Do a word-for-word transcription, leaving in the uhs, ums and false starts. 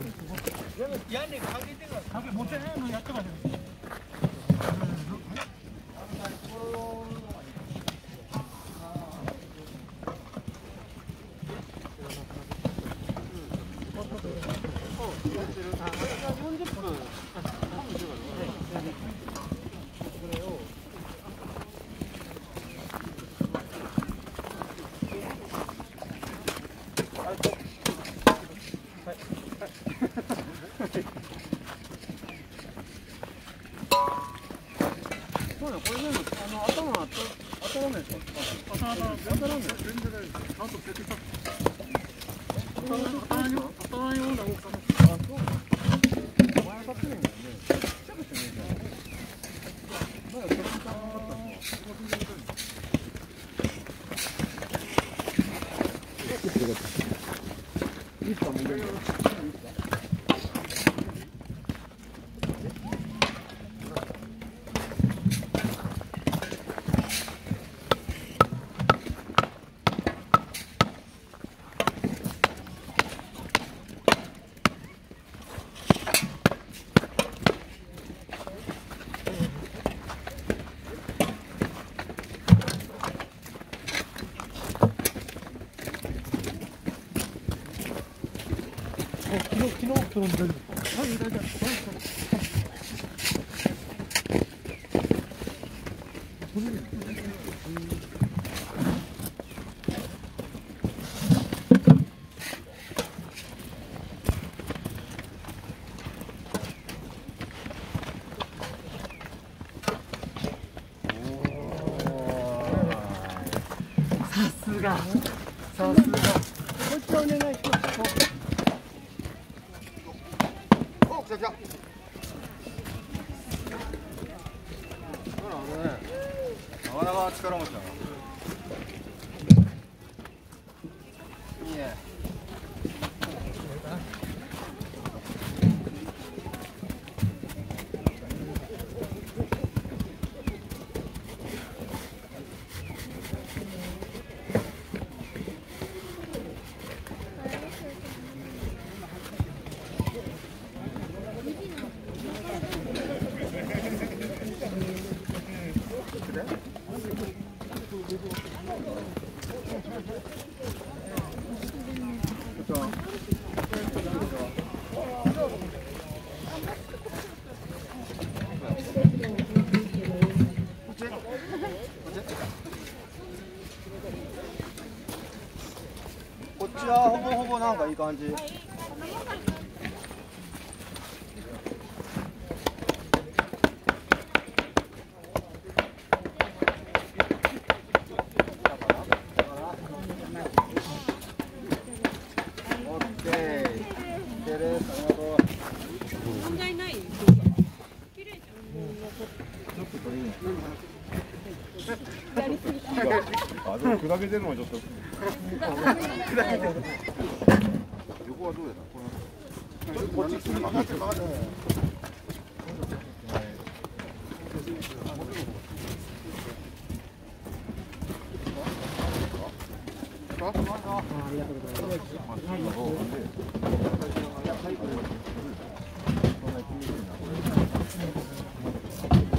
屋根かけてから壁持てないのやってます。そうだ、これね、あの頭当たらないですか？当たらない。当たらない。全然大丈夫。ちゃんと設定した。当たらない。当たらないような大きさの。あ、そうか。前当たってないんだよね。ちっちゃくしてねえじゃん。まだそれに当たったの。いいかもいいよ。昨日、昨日、昨日大丈夫ですか？はい、大丈夫。さすが。さすが。こっちお願いします。来た来た。ほら、あれね、なかなか力持ちだな。いいね。こっちはほぼほぼなんかいい感じ。 問題ない。綺麗じゃん。やりすぎた。 あ、でも砕けてるのはちょっと。 砕けてる。 横はどうやった？ こっち来て曲がって曲がって。ありがとうございます。